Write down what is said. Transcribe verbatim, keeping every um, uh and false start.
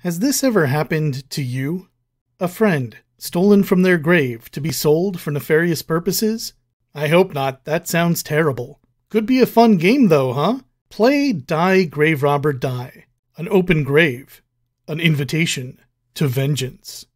Has this ever happened to you? A friend, stolen from their grave to be sold for nefarious purposes? I hope not, that sounds terrible. Could be a fun game though, huh? Play Die Grave Robber Die. An open grave. An invitation to vengeance.